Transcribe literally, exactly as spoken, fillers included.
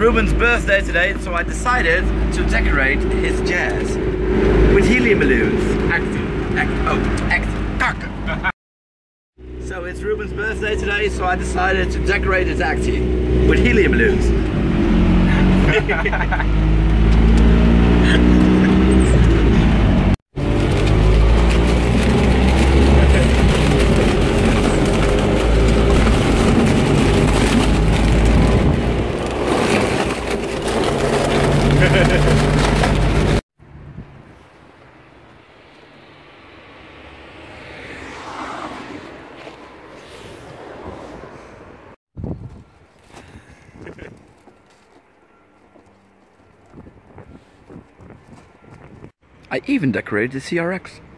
Ruben's birthday today, so I decided to decorate his jazz with helium balloons. Acty. Act, oh, act, kak. So it's Ruben's birthday today, so I decided to decorate his Acty with helium balloons. I even decorated the C R X.